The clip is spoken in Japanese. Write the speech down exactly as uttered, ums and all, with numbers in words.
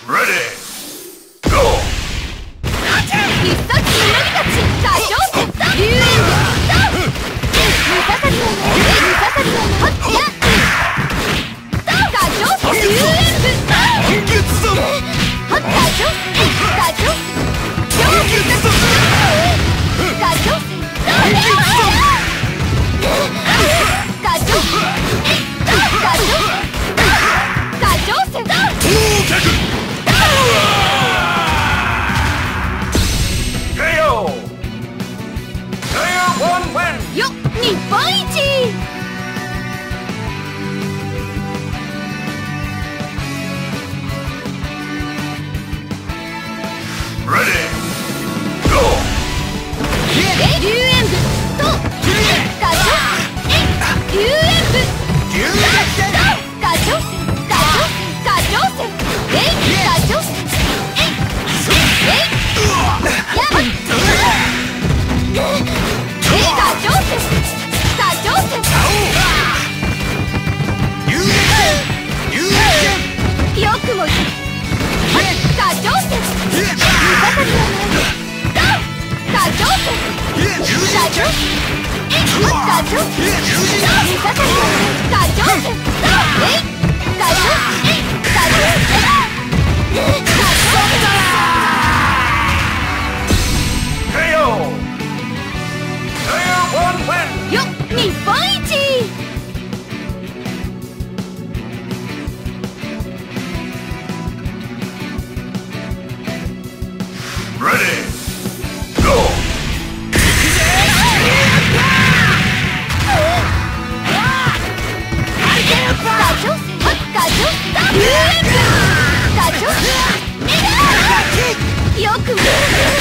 Ready! Go! 必殺の波たち歌唱戦龍炎武ムササビのムササビのはっや歌唱戦龍炎武半月山はっ歌唱戦歌唱戦超必殺歌唱戦半月山歌唱戦歌唱戦歌唱戦到着よっ日本一 Ready! Go! 龍炎武とガチョえ龍炎武ガチョガチョガチョ戦えガチョええやっえガチョ戦ガチョ戦よくもガチョ戦ムササビの前ガチョ戦ガチョえガチョムササビの前ガチョ戦えガチョえガチョえガチョケーオー! Player one win! よっ日本一 Ready! Go! ガチョガチョ龍炎武ガチョよくも